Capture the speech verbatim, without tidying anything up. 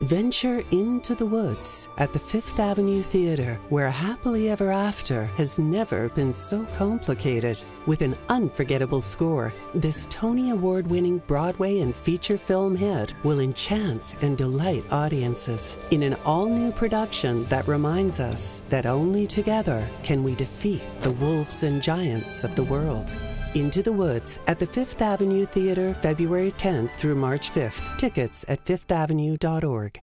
Venture into the woods at the Fifth Avenue Theater, where happily ever after has never been so complicated. With an unforgettable score, this Tony Award-winning Broadway and feature film hit will enchant and delight audiences in an all-new production that reminds us that only together can we defeat the wolves and giants of the world. Into the Woods at the Fifth Avenue Theater, February tenth through March fifth. Tickets at fifth avenue dot org.